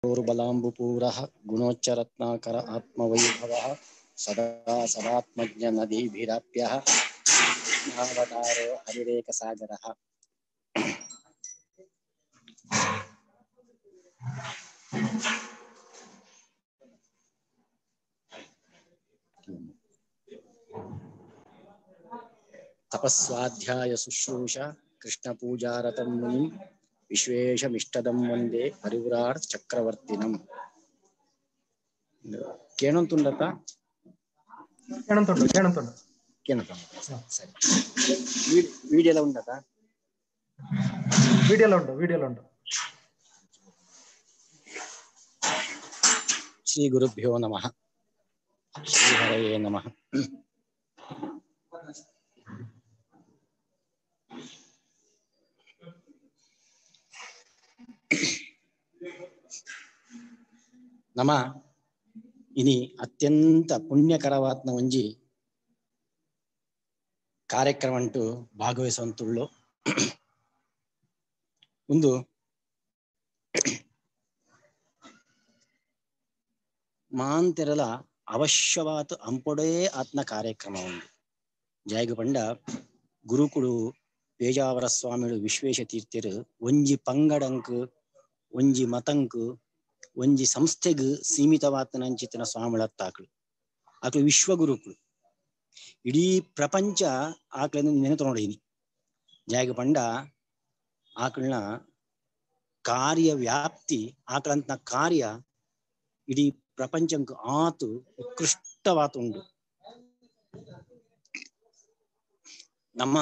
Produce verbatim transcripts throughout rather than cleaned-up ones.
बलाम्बुपूरः गुणोच्चरत्नाकर आत्मवैभवः सदा सदात्मज्ञ नदीभिराप्यः कृष्णावतारो हरिरेकसागरः। तपस्वाध्याय शुश्रूष कृष्ण पूजारतं मुनिं विश्वेशमिष्टदं वंदे परिव्राट चक्रवर्तिनं। ಕೇಳಂತುಂಡತ ಕೇಳಂತುಂಡ ಕೇಳಂತುಂಡ ಕೇಳಂತ ಸರಿ. ವಿಡಿಯೋ ಎಲ್ಲ ಉಂಡತ ವಿಡಿಯೋ ಎಲ್ಲ ಉಂಟು ವಿಡಿಯೋ ಎಲ್ಲ ಉಂಟು. ಶ್ರೀ ಗುರುಭ್ಯೋ ನಮಃ. ಶ್ರೀ ಹರಯೇ ನಮಃ. ನಮ ಇನಿ ಅತ್ಯಂತ ಪುಣ್ಯಕರವಾತ್ನ ಒಂಜಿ ಕಾರ್ಯಕ್ರಮ ಅಂಟು ಭಾಗವಹಿಸುವಂತುಳ್ಳು. ಒಂದು ಮಾಂತೆರಲ ಅವಶ್ಯವಾದ ಅಂಪೊಡೇ ಆತ್ನ ಕಾರ್ಯಕ್ರಮ ಉಂಡು. ಜಾಯ್ಗ ಪಂಡ ಗುರುಕುಳು ಪೇಜಾವರ ಸ್ವಾಮಿಗಳು ವಿಶ್ವೇಶ ತೀರ್ಥರು ಒಂಜಿ ಪಂಗಡಂಕ್ ಒಂಜಿ ಮತಂಕ್ ಒಂಜಿ ಸಂಸ್ಥೆಗ್ ಸೀಮಿತವಾತನಂಚಿತ್ತಿನ ಸ್ವಾಮಿಗಳತ್ತಾಕ್ಳು ಆಕ್ಳು ವಿಶ್ವಗುರುಕುಳು. ಇಡೀ ಪ್ರಪಂಚ ಆಕ್ಳನ್ನು ನೆನೆ ತೊಗೊಂಡಿನಿ. ಜಾಯ್ಗ ಪಂಡ ಆಕಳನ ಕಾರ್ಯ ವ್ಯಾಪ್ತಿ ಆಕಳಂತ ಕಾರ್ಯ ಇಡೀ ಪ್ರಪಂಚಂಕ್ ಆತು ಉತ್ಕೃಷ್ಟವಾತ ಉಂಡು. ನಮ್ಮ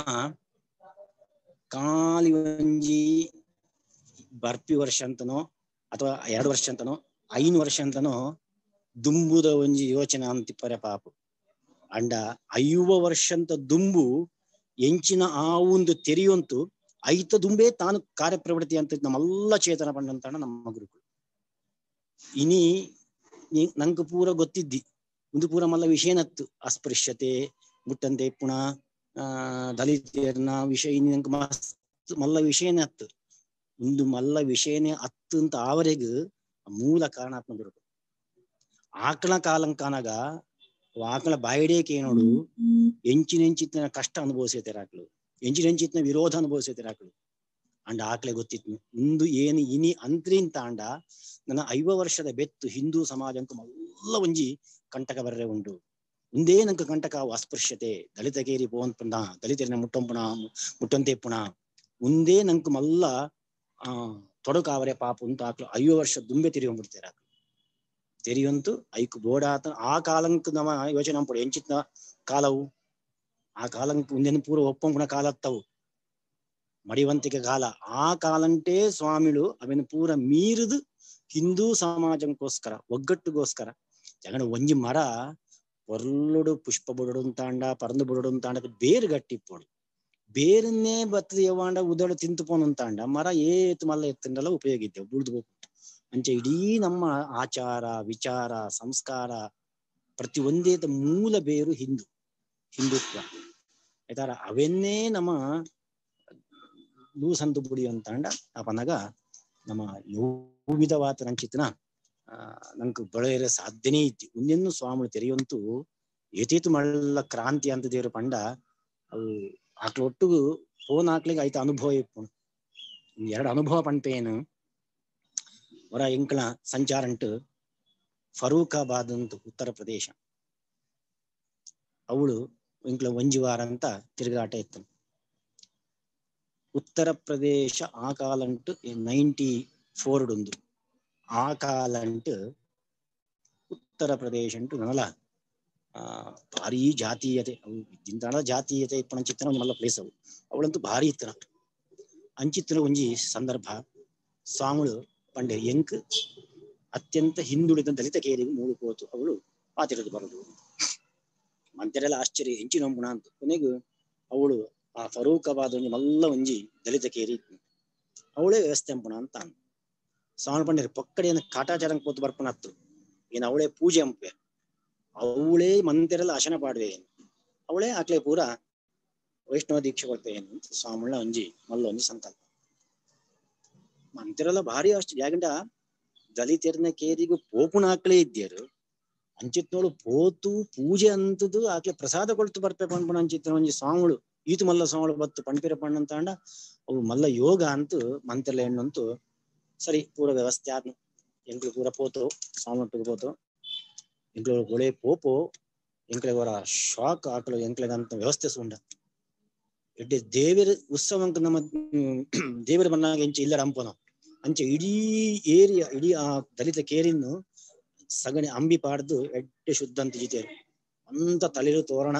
ಕಾಲಿ ಒಂಜಿ ಬರ್ಪಿ ವರ್ಷ ಅಂತನೋ ಅಥವಾ ಎರಡು ವರ್ಷ ಅಂತನೋ ಐನು ವರ್ಷ ಅಂತನೋ ದುಂಬುದ ಒಂಜಿ ಯೋಚನೆ ಅಂತಿಪ್ಪರೆ ಪಾಪು ಅಂಡ ಐವ ವರ್ಷ ಅಂತ ದುಂಬು ಎಂಚಿನ ಆ ಒಂದು ತೆರೆಯೊಂತು ಐತ ದುಂಬೇ ತಾನು ಕಾರ್ಯಪ್ರವೃತ್ತಿ ಅಂತ ನಮ್ಮೆಲ್ಲ ಚೇತನ ಪಂಡಂತಾಣ ನಮ್ಮ ಗುರುಗಳು. ಇನಿ ನಂಗೆ ಪೂರ ಗೊತ್ತಿದ್ದಿ ಒಂದು ಪೂರ ಮಲ್ಲ ವಿಷಯನತ್ತು ಅಸ್ಪೃಶ್ಯತೆ ಮುಟ್ಟಂತೆ ಪುಣ ಆ ದಲಿತರ್ನ ವಿಷಯ ನಂಗೆ ಮಸ್ತ್ ಮಲ್ಲ ವಿಷಯನೇ ಹತ್ತು ಒಂದು ಮಲ್ಲ ವಿಷಯನೇ ಹತ್ತು ಅಂತ ಆವರೆಗೂ ಮೂಲ ಕಾರಣಾತ್ಮ ಗುರುಗಳು. ಆಕಳ ಕಾಲಂಕಾನಾಗ ಆಕಳ ಬಾಯಿಡೇಕೆ ನೋಡು ಎಂಚಿನೆಂಚಿತ್ತಿನ ಕಷ್ಟ ಅನುಭವಿಸೈತೆ ಆಕಳು, ಎಂಚಿನೆಂಚಿತ್ತಿನ ವಿರೋಧ ಅನುಭವಿಸೈತೆ ಆಕಳು ಅಂಡ ಆಕಳೆ ಗೊತ್ತಿತ್ತು ಒಂದು ಏನು ಇನಿ ಅಂತ್ರಿಂತ ಅಂಡ ನನ್ನ ಐವ ವರ್ಷದ ಬೆತ್ತು ಹಿಂದೂ ಸಮಾಜಂಕ ಮಲ್ಲ ಒಂಜಿ ಕಂಟಕ ಬರ್ರೆ ಉಂಡು. ಒಂದೇ ನಂಗೆ ಕಂಟಕ ಅಸ್ಪೃಶ್ಯತೆ ದಲಿತಗೇರಿ ಪೋನ್ ಪುಣ ದಲಿತರಿನ ಮುಟ್ಟಂಪುಣ ಮುಟ್ಟಂತೆ ಪುಣ ಒಂದೇ ನಂಗೆ ಮಲ್ಲ ಆ ತೊಡಕಾವರೆ ಪಾಪ ಅಂತ ಆಕ್ಳು ಐವ ವರ್ಷ ದುಂಬೆ ತಿರುಗೊಂಡ್ಬಿಡ್ತಾರೆ ಆಕ್ಳು ತೆರಿಯಂತೂ ಐಕು ಬೋಡಾತ ಆ ಕಾಲಂಕ್ ನಮ ಯೋಚನೆ ಅಂಪಡು ಎಂಚಿತ್ನ ಕಾಲವು ಆ ಕಾಲಂಕ್ ಒಂದೇನು ಪೂರ ಒಪ್ಪಂಪುಣ ಕಾಲ ಹತ್ತವು ಮಡಿವಂತಿಕೆ ಕಾಲ. ಆ ಕಾಲಂಟೇ ಸ್ವಾಮಿಗಳು ಅವೇನು ಪೂರ ಮೀರಿದು ಹಿಂದೂ ಸಮಾಜಕ್ಕೋಸ್ಕರ ಒಗ್ಗಟ್ಟಿಗೋಸ್ಕರ ಜಗಣ ಒಂಜಿ ಮರ ಒರ್ಲುಡು ಪುಷ್ಪ ಬುಡಡು ಅಂತಾಂಡ ಪರಂದು ಬುಡಡು ಅಂತಾಂಡ ಬೇರು ಗಟ್ಟಿಪ್ಪೋಡು ಬೇರನ್ನೇ ಬತ್ತದ ಯವಾಂಡ ಉದಳು ತಿಂತುಪೋನು ಅಂತಾಂಡ ಮರ ಏತು ಮಲ್ಲ ಎತ್ತಂಡೆಲ್ಲ ಉಪಯೋಗ ಇದ್ದೇವೆ ಬುಳ್ದು ಹೋಗ್ಬಿಟ್ಟು ಅಂಚೆ ಇಡೀ ನಮ್ಮ ಆಚಾರ ವಿಚಾರ ಸಂಸ್ಕಾರ ಪ್ರತಿ ಒಂದೇತ ಮೂಲ ಬೇರು ಹಿಂದೂ ಹಿಂದುತ್ವ ಆಯ್ತಾರ. ಅವನ್ನೇ ನಮ್ಮ ಲೂಸಂದು ಬುಡಿ ಅಂತಾಂಡ ಆಪನಾಗ ನಮ್ಮ ವಿಧವಾತ ನಂಚಿತ್ತಿನ ಆ ನಂಗೆ ಬೆಳೆಯರ ಸಾಧ್ಯನೇ ಇತ್ತು. ಒಂದೆನ್ನು ಸ್ವಾಮಿಗಳು ತೆರೆಯಂತೂ ಏತೇತು ಮಳ್ಳ ಕ್ರಾಂತಿ ಅಂತ ದೇವ್ರ ಪಂಡ ಅವು ಆಕ್ಳ ಒಟ್ಟಿಗೂ ಫೋನ್ ಹಾಕ್ಲಿಕ್ಕೆ ಆಯ್ತು ಅನುಭವ ಇಪ್ಪು ಎರಡು ಅನುಭವ ಪಂಪೇನು ಹೊರ ಎಂಕಳ ಸಂಚಾರ ಅಂಟು ಫರೂಖಾಬಾದ್ ಅಂತ ಉತ್ತರ ಪ್ರದೇಶ ಅವಳು ಎಂಕಳ ಒಂಜಿವಾರ ಅಂತ ತಿರುಗಾಟ ಇತ್ತು. ಉತ್ತರ ಪ್ರದೇಶ ಆ ಕಾಲಂಟು ನೈಂಟಿ ಫೋರ್ಡೊಂದು ಆ ಕಾಲಂಟು ಉತ್ತರ ಪ್ರದೇಶ ಅಂಟು ನನ್ನಲ್ಲ ಆ ಭಾರಿ ಜಾತೀಯತೆ ಅವು ಇಂತ ಜಾತೀಯತೆ ಇಪ್ಪಣ ಚಿತ್ತನ ಒಂದು ಮಲ್ಲ ಪ್ಲೇಸ್ ಅವು ಅವಳಂತೂ ಭಾರಿ ಇತ್ತನ ಅಂಚಿತ್ತಿನ ಒಂಜಿ ಸಂದರ್ಭ ಸ್ವಾಮಿಗಳು ಪಂಡೆ ಎಂಕ್ ಅತ್ಯಂತ ಹಿಂದುಳಿದ ದಲಿತ ಕೇರಿಗೆ ಮೂಳು ಹೋತು ಅವಳು ಪಾತಿರದು ಬರದು ಮಂತೆರೆಲ್ಲ ಆಶ್ಚರ್ಯ ಹೆಂಚಿ ನಂಬುಣ ಅಂತ ಕೊನೆಗೂ ಅವಳು ಆ ಫರೂಖಾಬಾದ್ ಒಂಜಿ ಮಲ್ಲ ಒಂಜಿ ದಲಿತ ಕೇರಿ ಅವಳೇ ವ್ಯವಸ್ಥೆ ಅಂಪುಣ ಅಂತ ಅಂದ. ಸ್ವಾಮಿ ಪಂಡಿರ ಪೊಕ್ಕಡೆಯನ್ನು ಕಾಟಾಚಾರ ಕೂತು ಬರ್ಪನ ಹತ್ತು ಏನು ಅವಳೇ ಪೂಜೆ ಅಂಪೆ ಅವಳೇ ಮಂತೆರೆಲ್ಲ ಅಶನ ಪಾಡುವೆ ಏನು ಅವಳೇ ಆಕ್ಲೆ ಪೂರ ವೈಷ್ಣವ ದೀಕ್ಷೆ ಕೊಡ್ತೇವೆ ಏನು ಸ್ವಾಮಿಳ ಒಂಜಿ ಮಲ್ಲ ಒಂಜಿ ಸಂಕಲ್ಪ ಮಂತೆರೆಲ್ಲ ಭಾರಿ ಅಷ್ಟು ಯಾಕಂಡ ದಲಿತರ್ನ ಕೇರಿಗೂ ಪೋಪುನ ಆಕ್ಳೇ ಇದ್ದರು ಅಂಚಿತ್ನೋಳು ಪೋತು ಪೂಜೆ ಅಂತದ್ದು ಆಕ್ಲೆ ಪ್ರಸಾದ ಕೊಳ್ತು ಬರ್ಪೆ ಪಂಪನ ಅಂಚಿತ್ತಿನ ಒಂಜಿ ಸ್ವಾಮಿಗಳು ಈತು ಮಲ್ಲ ಸ್ವಾಮಿಗಳು ಬತ್ತು ಪಂಪಿರ ಪಣ್ಣ ಅಂತ ಅಂಡ ಅವು ಮಲ್ಲ ಯೋಗ ಅಂತೂ ಮಂತೆಲ್ಲ ಹೆಣ್ಣಂತೂ ಸರಿ ಪೂರ ವ್ಯವಸ್ಥೆ ಆದ್ನು ಎಂಕ್ಳು ಪೂರ ಪೋತು ಸ್ವಾಮಿ ಪೋತು ಎಂಕ್ಳು ಒಳ್ಳೆ ಪೋಪು ಎಂಕ್ಲೆ ಅವರ ಶಾಕ್ ಆಕಳು ಎಂಕ್ಲೆಗಂತ ವ್ಯವಸ್ಥೆ ಸುಂಡ ಎಡ್ಡೆ ದೇವರ ಉತ್ಸವಂಕ ನಮ್ಮ ದೇವರ ಬನ್ನಾಗ ಎಂಚ ಇಲ್ಲ ರಂಪನ ಅಂಚೆ ಇಡೀ ಏರಿಯಾ ಇಡೀ ಆ ದಲಿತ ಕೇರಿನ್ನು ಸಗಣಿ ಅಂಬಿ ಪಾಡ್ದು ಎಡ್ಡೆ ಶುದ್ಧ ಅಂತ ಜಿತೇರು ಅಂತ ತಳಿರು ತೋರಣ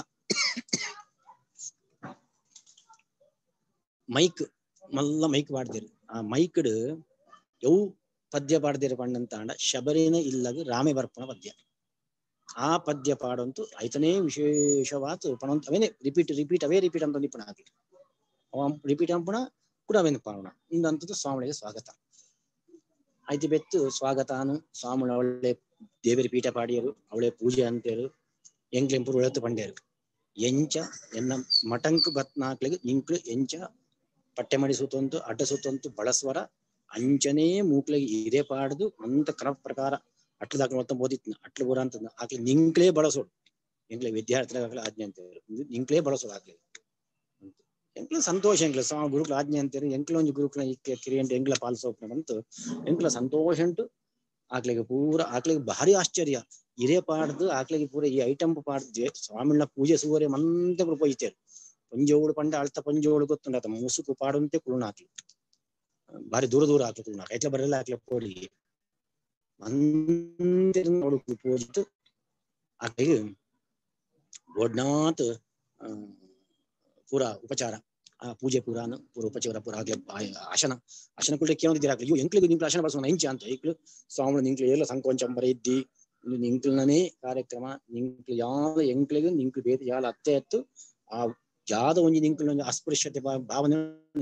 ಮೈಕ್ ಮಲ್ಲ ಮೈಕ್ ಪಾಡ್ದೇರು ಆ ಮೈಕ್ಡ್ ಯವು ಪದ್ಯ ಪಾಡ್ದೇರು ಪಣ್ಣಂತ ಅಂಡ ಶಬರಿನ ಇಲ್ಲಗ ರಾಮೆ ಬರ್ಪನ ಪದ್ಯ ಆ ಪದ್ಯ ಪಾಡಂತೂ ಐತನೇ ವಿಶೇಷವಾತು ಪಣಂತ ಅವೇನೆ ರಿಪೀಟ್ ರಿಪೀಟ್ ಅವೇ ರಿಪೀಟ್ ಅಂತ ನಿಪುಣ ಆಗಿ ಅವ ರಿಪೀಟ್ ಅಂಪುಣ ಕೂಡ ಅವೇನು ಪಾವಣ ಇಂದಂತದ್ದು ಸ್ವಾಮಿಗಳಿಗೆ ಸ್ವಾಗತ ಆಯ್ತು ಬೆತ್ತು ಸ್ವಾಗತಾನು ಸ್ವಾಮಿ ಅವಳೆ ದೇವರ ಪೀಠ ಪಾಡಿಯರು ಅವಳೆ ಪೂಜೆ ಅಂತೇರು ಎಂಕ್ಲೆಂಪುರು ಉಳತ್ತು ಪಂಡ್ಯರು ಎಂಚ ಎನ್ನ ಮಟಂಕ್ ಬತ್ನಾಕ್ಲಿಗೆ ನಿಂಕ್ಳು ಎಂಚ ಪಟ್ಟೆ ಮಡಿ ಸುತ್ತಂತು ಅಡ್ಡ ಸುತ್ತಂತು ಬಳಸ್ವರ ಅಂಚನೇ ಮೂಕ್ಲಿಗೆ ಇದೇ ಪಾಡ್ದು ಅಂತ ಕ್ರಮ ಪ್ರಕಾರ ಅಟ್ಲ ದಾಖಲೆ ಮೊತ್ತ ಓದಿತ್ನ ಅಟ್ಲ ಬುರ ಅಂತ ಆಕ್ಲಿ ನಿಂಕ್ಲೇ ಬಳಸೋಡು ಎಂಕ್ಲೆ ವಿದ್ಯಾರ್ಥಿಗಳ ಆಜ್ಞೆ ಅಂತ ನಿಂಕ್ಲೇ ಬಳಸೋಡು ಆಕ್ಲಿ ಎಂಕ್ಲ ಸಂತೋಷ ಎಂಕ್ಲ ಸ್ವಾಮಿ ಗುರುಕ್ಲ ಆಜ್ಞೆ ಅಂತೇಳಿ ಎಂಕ್ಲ ಒಂಜಿ ಗುರುಕ್ಲ ಇಕ್ಕೆ ಕಿರಿಯಂಟು ಎಂಕ್ಲ ಪಾಲಿಸೋಪ್ನ ಬಂತು ಎಂಕ್ಲ ಸಂತೋಷ ಉಂಟು ಆಕ್ಲಿಗೆ ಪೂರ ಆಕ್ಲಿಗೆ ಭಾರಿ ಆಶ್ಚರ್ಯ ಇರೇ ಪಾಡ್ದು ಆಕ್ಲಿಗೆ ಪೂರ ಈ ಐಟಮ್ ಪಾಡ್ದು ಸ್ವಾಮಿನ ಪೂಜೆ ಸುವರೆ ಮಂತ ಪೊಯ್ತೇರು ಪಂಜೋಳು ಪಂಡ ಅಳ್ತ ಪಂಜೋಳು ಗೊತ್ತುಂಡ ಆತ ಮುಸುಕು ಪಾಡುಂತೆ ಕುಳುಣ ಹಾಕ್ಲಿ ಭಾರಿ ದೂರ ದೂರ ಹಾಕ್ಲಿ ಕುಳುಣ ಐಟ್ಲ ಬರಲ್ಲ ಹಾಕ್ಲಿ ಪೋಡಿ ಮಂದಿರ ನೋಡು ಪೂಜಿತು ಆಕೆಗೆ ಒಡ್ನಾತ್ ಪೂರ ಉಪಚಾರ ಆ ಪೂಜೆ ಪೂರಾನು ಪೂರ ಉಪಚಾರ ಪೂರ ಆಗ್ಲಿ ಆಶನ ಆಶನ ಕುಳ್ಳೆ ಕೇಳಿದಿರಾಗ್ಲಿ ಇವು ಎಂಕ್ಲಿಗೆ ನಿಂಕ್ಲು ಆಶನ ಬಳಸೋಣ ಇಂಚ ಅಂತ ಈಕ್ಳು ಸ್ವಾಮಿ ನಿಂಕ್ಲು ಎಲ್ಲ ಸಂಕೋಚಂಬರ ಇದ್ದಿ ನಿಂಕ್ಲನೇ ಕಾರ್ಯಕ್ರಮ ನಿಂಕ್ಲು ಯಾವ ಎಂಕ್ಲಿಗೂ ನಿಂಕ್ಲು ಬೇರೆ ಯಾಲ ಅತ್ತೆ ಎತ್ತು ಆ ಯಾವ್ದೋ ಒಂಜಿ ನಿಂಕ್ಲು ಅಸ್ಪೃಶ್ಯತೆ ಭಾವನೆ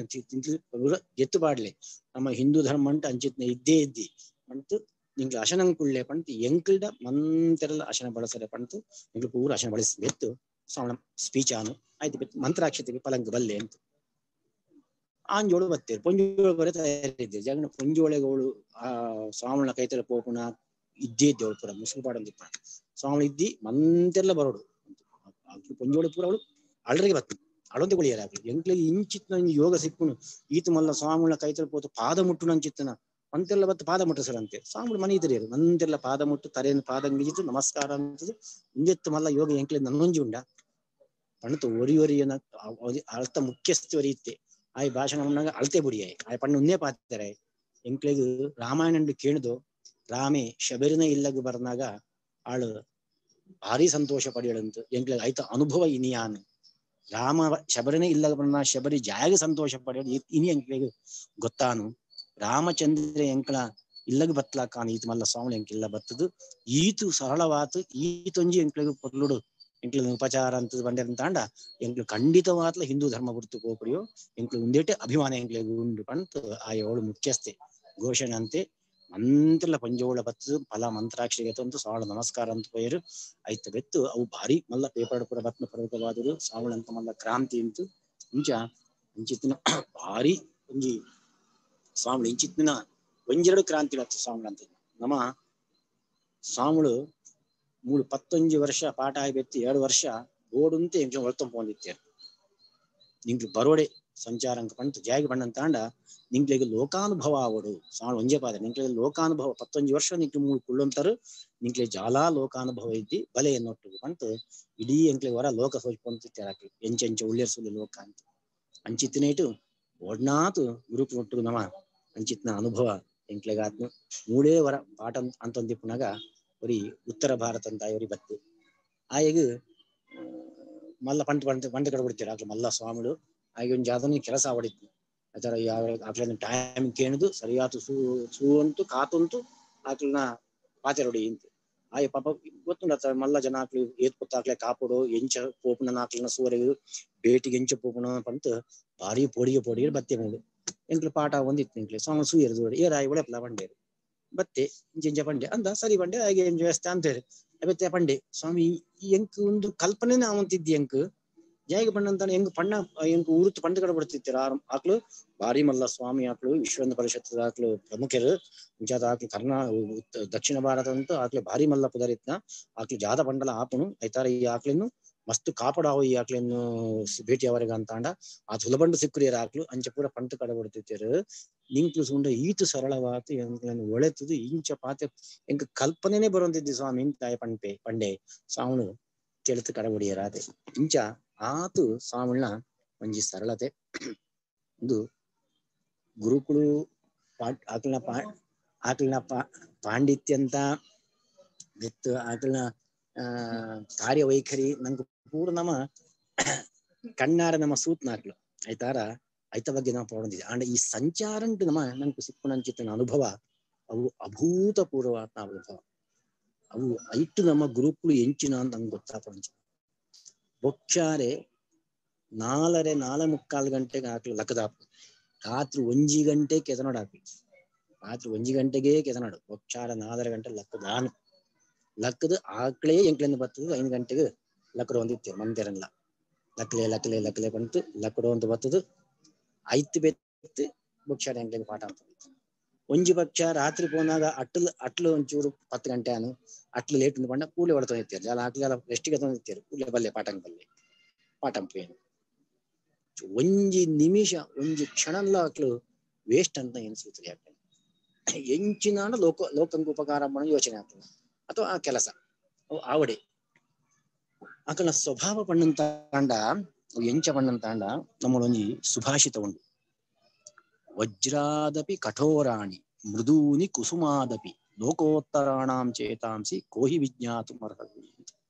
ಎತ್ತು ಪಾಡ್ಲಿ ನಮ್ಮ ಹಿಂದೂ ಧರ್ಮ ಅಂಟ ಅಂಚಿತ್ನ ಇದ್ದೇ ಇದ್ದಿ ಅಂತು ನಿಂಕ್ಲು ಅಶನಂ ಕುಳ್ಳೆ ಪಂತು ಎಂಕ್ಲ್ಡ ಮಂತೆರಲ್ಲ ಅಶನ ಬಳಸರೆ ಪಂತು ನಿಂಕ್ಲು ಪೂರ ಅಶನ ಬಳಸಿ ಬೆತ್ತು ಸ್ವಾಮಿ ಸ್ಪೀಚ್ ಆನು ಆಯ್ತು ಬೆತ್ತು ಮಂತ್ರಾಕ್ಷತೆಗೆ ಪಲಂಗ ಬಲ್ಲೆ ಅಂತ ಆಂಜೋಳು ಬತ್ತೇರು ಪೊಂಜೋಳು ಬರೆ ತಯಾರಿದ್ದೇವೆ ಜಗನ ಪೊಂಜೋಳೆಗೋಳು ಆ ಸ್ವಾಮಿನ ಕೈತರ ಪೋಪುನ ಇದ್ದೇ ಇದ್ದೇವಳು ಪೂರ ಮುಸುಕು ಪಾಡಂದಿಪ್ಪ ಸ್ವಾಮಿ ಇದ್ದಿ ಮಂತೆಲ್ಲ ಬರೋಡು ಪೊಂಜೋಳು ಪೂರ ಅವಳು ಅಳ್ರಿಗೆ ಬತ್ತು ಅಳೊಂದೆ ಕೊಳಿಯಾರ ಆಗ್ಲಿ ಎಂಕ್ಲಿಗೆ ಇಂಚಿತ್ನ ಯೋಗ ಸಿಕ್ಕುನು ಈತು ಮಲ್ಲ ಸ್ವಾಮಿನ ಕೈತರ ಪೋತು ಪಾದ ಮುಟ್ಟುನ ಅಂಚಿತ್ತನ ಮಂತೆಲ್ಲ ಬತ್ತು ಪಾದ ಮುಟ್ಟ ಸರ್ ಅಂತೆ ಸ್ವಾಮಿಗಳು ಮನೆ ಇದ್ರಿಯರು ಮಂತೆಲ್ಲ ಪಾದ ಮುಟ್ಟು ತರೆಯನ್ನು ಪಾದ ಮಿಗಿತು ನಮಸ್ಕಾರ ಅಂತದ್ದು ಇಂದೆತ್ತು ಮಲ್ಲ ಯೋಗ ಎಂಕ್ಲೆ ನನ್ನೊಂಜಿ ಉಂಡ ಪಣತು ಒರಿ ಒರಿಯನ ಅಳ್ತ ಮುಖ್ಯಸ್ಥಿ ಒರಿಯುತ್ತೆ ಆಯ್ ಭಾಷಣ ಉಂಡಾಗ ಅಳ್ತೆ ಬುಡಿಯಾಯ್ ಆಯ್ ಪಣ್ಣ ಉನ್ನೇ ಪಾತಾರೆ ಎಂಕ್ಲೆಗು ರಾಮಾಯಣ ಕೇಳಿದು ರಾಮೆ ಶಬರಿನ ಇಲ್ಲಗು ಬರ್ನಾಗ ಆಳು ಭಾರಿ ಸಂತೋಷ ಪಡೆಯಳಂತು ಎಂಕ್ಲೆಗ್ ಆಯ್ತ ಅನುಭವ ಇನಿಯಾನು ರಾಮ ಶಬರಿನೇ ಇಲ್ಲಗ ಬರ್ನ ಶಬರಿ ಜಾಗ ಸಂತೋಷ ಪಡೆಯೋದು ಇನಿ ಎಂಕ್ಲೆಗು ಗೊತ್ತಾನು ರಾಮಚಂದ್ರ ಎಂಕ್ಲ ಇಲ್ಲಗ ಬತ್ಲಾಕಾನು ಈತು ಮಲ್ಲ ಸ್ವಾಮಿ ಎಂಕ್ಲೆಲ್ಲ ಬತ್ತದು ಈತು ಸರಳವಾತು ಈತೊಂಜಿ ಎಂಕ್ಲೆಗು ಪೊರ್ಲುಡು ಎಂಕ್ಲ ಉಪಚಾರ ಅಂತ ಬಂಡೆ ತಾಂಡ ಎಂಕ್ಲು ಖಂಡಿತವಾತ್ಲ ಹಿಂದೂ ಧರ್ಮ ಗುರುತು ಕೋಪಡಿಯೋ ಎಂಕ್ಲು ಉಂದೇಟೆ ಅಭಿಮಾನ ಎಂಕ್ಲೆಗು ಉಂಡು ಪಂತು ಆ ಏಳು ಮುಖ್ಯಸ್ಥೆ ಘೋಷಣೆ ಅಂತೆ ಮಂತ್ರಲ್ಲ ಪಂಜೋಳ ಬತ್ತು ಫಲ ಮಂತ್ರಾಕ್ಷರಿಗೆ ತಂತು ಸಾವಳ ನಮಸ್ಕಾರ ಅಂತ ಪೋಯರು ಆಯ್ತು ಬೆತ್ತು ಅವು ಭಾರಿ ಮಲ್ಲ ಪೇಪರ್ ಪುರ ಬತ್ನ ಪರ್ವತವಾದರು ಸಾವಳ ಅಂತ ಮಲ್ಲ ಕ್ರಾಂತಿ ಅಂತು ಇಂಚ ಇಂಚಿತ್ತಿನ ಭಾರಿ ಒಂಜಿ ಸ್ವಾಮಿ ಇಂಚಿತ್ತಿನ ಒಂಜೆರಡು ಕ್ರಾಂತಿ ಬತ್ತು ಸ್ವಾಮಿ ಅಂತ ನಮ್ಮ ಸ್ವಾಮಿಗಳು ಮೂರು ಪತ್ತೊಂಜಿ ವರ್ಷ ಪಾಠ ಆಯ್ಬೆತ್ತಿ ಎರಡು ವರ್ಷ ಓಡುಂತೆ ಎಂಚ ಹೊಳ್ತೊಂದಿತ್ತೇರು ನಿಂಕ್ಲು ಬರೋಡೆ ಸಂಚಾರ ಅಂಕ ಪಂತು ಜಾಗಿ ಬಣ್ಣನ್ ತಾಂಡ ನಿಂಕ್ಲೆಗೆ ಲೋಕಾನುಭವ ಆವಡು ಸ್ವಾಮಿ ಒಂಜೆ ಪಾದ ನಿಂಕ್ಲೆಗೆ ಲೋಕಾನುಭವ ಪತ್ತೊಂಜಿ ವರ್ಷ ನಿಂಕ್ಲು ಮೂರು ಕುಳ್ಳೊಂತರು ನಿಂಕ್ಲೆ ಜಾಲಾ ಲೋಕಾನುಭವ ಇದ್ದಿ ಬಲೆ ಎನ್ನೊಟ್ಟು ಪಂತು ಇಡೀ ಎಂಕ್ಲೆ ಹೊರ ಲೋಕ ಸೋಚ್ಕೊಂತಿತ್ತೇರಾಕಿ ಎಂಚೆಂಚ ಉಳ್ಳೆರ್ ಸುಳ್ಳು ಲೋಕ ಅಂತ ಅಂಚಿತ್ತಿನೇಟು ಒಡ್ನಾತು ಗುರುಕು ಒಟ್ಟು ನಮ ಅಂಚಿತ್ನ ಅನುಭವ ಎಂಕ್ಲೆಗಾತ್ನು ಮೂಡೇ ವರ ಪಾಠ ಅಂತೊಂದಿಪ್ಪುನಾಗ ಒರಿ ಉತ್ತರ ಭಾರತ ಅಂತ ಅವರಿ ಬತ್ತು ಆಯಗ ಮಲ್ಲ ಪಂಟ ಪಂಟ ಪಂಟ ಕಡೆ ಬಿಡ್ತೀರ ಆಗ್ಲಿ ಮಲ್ಲ ಸ್ವಾಮಿಗಳು ಹಾಗೆ ಒಂದು ಜಾದನ ಕೆಲಸ ಆವಡಿತ್ತು ಆತರ ಯಾವ ಆಗ್ಲ ಟೈಮ್ ಕೇಳಿದು ಸರಿಯಾತು ಸೂ ಸೂ ಅಂತು ಕಾತುಂಟು ಆಕ್ಲನ ಪಾತೆ ರೊಡಿ ಇಂತು ಆಯ ಪಾಪ ಗೊತ್ತುಂಡ ಮಲ್ಲ ಜನ ಆಕ್ಲಿ ಏತ್ ಪುತ್ತಾಕ್ಲೆ ಕಾಪುಡು ಎಂಚ ಪೋಪುನ ಆಕ್ಲನ ಸೂರೆಗು ಬೇಟಿಗೆ ಎಂಚ ಪೋಪುನ ಪಂತ ಭಾರಿ ಪೊಡಿಗೆ ಪೊಡಿಗೆ ಬತ್ತೆ ಮೂಡು ಎಂಕ್ಲು ಪಾಠ ಒಂದಿತ್ತು ಎಂಕ್ಲೆ ಸ್ವಾಮಿ ಸೂಯರು ಜೋಡಿ ಏರಾಯಿ ಒಳೆಪ್ಲ ಬಂಡೇರು ಬತ್ತೆ ಇಂಚ ಪಂಡೆ ಅಂದ ಸರಿ ಪಂಡೆ ಹಾಗೆ ವ್ಯವಸ್ಥೆ ಅಂತೇಳಿ ಅವತ್ತೆ ಪಂಡೆ ಸ್ವಾಮಿ ಎಂಕ್ ಒಂದು ಕಲ್ಪನೆ ನಾವಂತಿದ್ದಿ ಎಂಕ್ ಜೈಗ ಪಂಡ ಅಂತ ಹೆಂಗ್ ಪಣ್ಣ ಹೆಂಗ್ ಊರುತ್ತು ಪಂಡ ಕಡೆ ಬಿಡ್ತಿರ್ತೀರ ಆಕ್ಳು ಭಾರಿ ಮಲ್ಲ ಸ್ವಾಮಿ ಆಕ್ಳು ವಿಶ್ವ ಪರಿಷತ್ ಆಕ್ಳು ಪ್ರಮುಖರು ಇಂಚಾದ ಆಕ್ಳು ಕರ್ನಾ ದಕ್ಷಿಣ ಭಾರತ ಅಂತೂ ಆಕ್ಳು ಭಾರಿ ಮಲ್ಲ ಪುದರಿತ್ನ ಆಕ್ಳು ಜಾದ ಪಂಡಲ ಆಪುನು ಐತಾರ ಈ ಆಕ್ಳಿನ್ನು ಮಸ್ತ್ ಕಾಪಡಾವು ಈ ಆಕ್ಳಿನ್ನು ಭೇಟಿ ಅವರಿಗೆ ಅಂತಾಂಡ ಆ ಸುಲಭಂಡು ಸಿಕ್ಕುರಿಯರ ಆಕ್ಳು ಅಂಚ ಪೂರ ಪಂಟ ಕಡೆ ಬಿಡ್ತಿರ್ತೀರು ನಿಂಕ್ಲು ಸುಂಡ ಈತು ಸರಳವಾತು ಎಂಕ್ಲನ್ನು ಒಳೆತದು ಇಂಚ ಪಾತೆ ಎಂಕ್ ಕಲ್ಪನೆನೇ ಬರುವಂತಿದ್ದು ಸ್ವಾಮಿ ಇಂತಾಯ ಪಂಪೆ ಪಂಡೆ ಸಾವನು ತೆಳುತು ಕಡಬಡಿಯರಾದೆ ಇಂಚ ಆತು ಸಾವಳ್ನ ಒಂಜಿ ಸರಳತೆ ಒಂದು ಗುರುಕುಲು ಪಾ ಆಕಲ್ನ ಪಾ ಆಕಲ್ನ ಪಾ ಪಾಂಡಿತ್ಯಂತ ಬೆತ್ತು ಆಕಲ್ನ ಆ ಕಾರ್ಯವೈಖರಿ ನಂಗೆ ಪೂರ್ಣ ನಮ್ಮ ಕಣ್ಣಾರ ನಮ್ಮ ಸೂತ್ನಾಕ್ಲು ಆಯ್ತಾರ ಐತ ಬಗ್ಗೆ ನಾವು ಪೋಡಿದ್ವಿ ಅಂಡ್ ಈ ಸಂಚಾರ ಉಂಟು ನಮ್ಮ ನಂಗೆ ಸಿಕ್ಕುನಂಚಿತ್ತಿನ ಅನುಭವ ಅವು ಅಭೂತಪೂರ್ವವಾದ ಅನುಭವ ಅವು ಐಟು ನಮ್ಮ ಗುರುಕುಲು ಎಂಚಿನ ಅಂತ ನಂಗೆ ಗೊತ್ತಾಪಂಚ ಬೊಕ್ಷಾರೆ ನಾಲರೆ ನಾಲ ಮುಕ್ಕಾಲು ಗಂಟೆಗೆ ಹಾಕ್ಲಿ ಲಕ್ಕದಾಪು ರಾತ್ರಿ ಒಂಜಿ ಗಂಟೆ ಕೆತನಾಡು ಹಾಕ್ಲಿ ರಾತ್ರಿ ಒಂಜಿ ಗಂಟೆಗೆ ಕೆತನಾಡು ಬೊಕ್ಷಾರ ನಾಲರೆ ಗಂಟೆ ಲಕ್ಕದಾನು ಲಕ್ಕದ ಆಕ್ಳೇ ಎಂಕ್ಲೆಂದು ಬರ್ತದ ಐದು ಗಂಟೆಗೆ ಲಕ್ಕಡ ಒಂದಿತ್ತು ಮಂದಿರಲ್ಲ ಲಕ್ಲೆ ಲಕ್ಲೆ ಲಕ್ಲೆ ಬಂತು ಲಕ್ಕಡ ಒಂದು ಬರ್ತದ ಐತು ಬೆತ್ತು ಬೊಕ್ಷಾರ ಎಂಕ್ಲೆಂದು ಪಾಠ ಅಂತ ಒಂಜಿ ಪಕ್ಷ ರಾತ್ರಿ ಪೋನಾಗ ಅಟ್ಲು ಅಟ್ಲು ಒಂಚೂರು ಪತ್ತು ಗಂಟೆ ಅನು ಅಟ್ಲು ಲೇಟ್ ಬಂಡ ಕೂಲೆ ಹೊಡ್ತೊಂದಿರ್ತಾರೆ ಜಲ ಹಾಕ್ಲಿ ಎಲ್ಲ ರೆಸ್ಟಿಗೆ ತಂದಿರ್ತಾರೆ ಕೂಲೆ ಬಲ್ಲೆ ಪಾಠಂ ಬಲ್ಲೆ ಪಾಠಂ ಪೇನು ಒಂಜಿ ನಿಮಿಷ ಒಂಜಿ ಕ್ಷಣಲ್ಲ ಹಾಕ್ಲು ವೇಸ್ಟ್ ಅಂತ ಎನ್ಸುತ್ತಾರೆ ಯಾಕೆ ಎಂಚಿನಾಡ ಲೋಕ ಲೋಕಂಗೆ ಉಪಕಾರ ಮಾಡೋ ಯೋಚನೆ ಆಗ್ತದೆ ಅಥವಾ ಆ ಕೆಲಸ ಆವಡೆ ಆಕಳ ಸ್ವಭಾವ ಪಣ್ಣಂತ ತಾಂಡ ಎಂಚ ಪಣ್ಣಂತಾಂಡ ನಮ್ಮಳೊಂಜಿ ಸುಭಾಷಿತ ಉಂಟು ವಜ್ರಾದಪಿ ಕಠೋರಾಣಿ ಮೃದೂನಿ ಕುಸುಮಾದಪಿ ಲೋಕೋತ್ತರಾಣಾಂ ಚೇತಾಂಸಿ ಕೋಹಿ ವಿಜ್ಞಾತು ಅರ್ಹತಿ.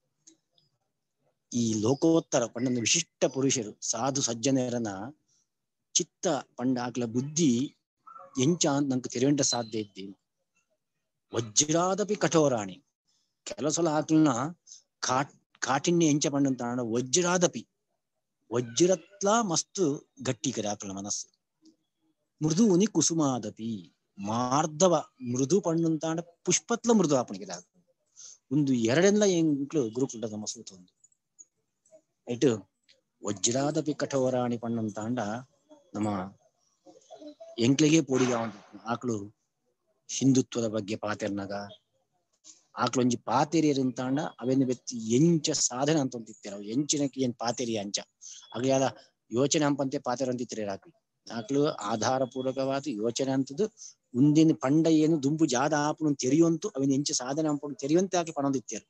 ಈ ಲೋಕೋತ್ತರ ಪಂಡ ವಿಶಿಷ್ಟ ಪುರುಷರು ಸಾಧು ಸಜ್ಜನರನ್ನ ಚಿತ್ತ ಪಂಡ ಆಕ್ಲ ಬುದ್ಧಿ ಎಂಚ ಅಂತ ನಂಗೆ ತೆರೆಯುಂಟ ಸಾಧ್ಯ ಇದ್ದೀನಿ. ವಜ್ರಾದಪಿ ಕಠೋರಾಣಿ ಕೆಲಸಲ ಆಕ್ಲನ್ನ ಕಾಟ್ ಕಾಠಿಣ್ಯ ಎಂಚ ಪಂಡಂತ ವಜ್ರಾದಪಿ ವಜ್ರತ್ಲ ಮಸ್ತು ಗಟ್ಟಿಕರೆ ಆಕ್ಲ ಮನಸ್ಸು. ಮೃದುನಿ ಕುಸುಮಾದಪಿ ಮಾರ್ಧವ ಮೃದು ಪಣ್ಣಂತಾಂಡ ಪುಷ್ಪತ್ಲ ಮೃದು ಆಪಣಿಗೆ ಒಂದು ಎರಡೆಲ್ಲ ಎಂಕ್ಲು ಗುರುಕುಲ ನಮ್ಮ ಸೂತ ಒಂದು ಐಟು ವಜ್ರಾದಪಿ ಕಠೋರಾಣಿ ಪಣ್ಣಂತಾಂಡ ನಮ್ಮ ಎಂಕ್ಲಿಗೆ ಪೋಡಿಗ ಆಕ್ಳು ಹಿಂದುತ್ವದ ಬಗ್ಗೆ ಪಾತೆರ್ನಾಗ ಆಕ್ಳೊಂಜಿ ಪಾತೆರಿಯರಿಂತಾಂಡ ಅವೆಂದು ವ್ಯಕ್ತಿ ಎಂಚ ಸಾಧನೆ ಅಂತಂತಿರ್ತಾರೆ ಅವು ಎಂಚಿನಕ್ಕೆ ಏನ್ ಪಾತೆರಿ ಅಂಚ ಆಗ್ಯಾದ ಯೋಚನೆ ಅಂಪಂತೆ ಪಾತೆರ ಅಂತಿರ್ತಾರೆ ಆಕ್ಳು ಆಕ್ಳು ಆಧಾರ ಪೂರ್ವಕವಾದ ಯೋಚನೆ ಅಂತದ್ದು ಮುಂದಿನ ಪಂಡ ಏನು ದುಂಬು ಜಾದ ಆಪನು ತೆರೆಯುವಂತೂ ಅವನ ಎಂಚ ಸಾಧನೆ ಅಂಪನು ತೆರೆಯುವಂತೆ ಆಕ್ಳು ಪಣದಿತ್ಯಾರು.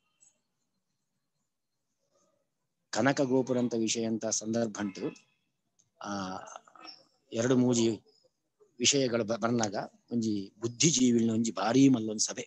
ಕನಕ ಗೋಪುರ ಅಂತ ವಿಷಯ ಅಂತ ಸಂದರ್ಭ ಅಂಟು ಆ ಎರಡು ಮೂಜಿ ವಿಷಯಗಳು ಬರ್ನಾಗ ಒಂಜಿ ಬುದ್ಧಿಜೀವಿನ ಒಂಜಿ ಭಾರಿ ಮಲ್ಲೊಂದು ಸಭೆ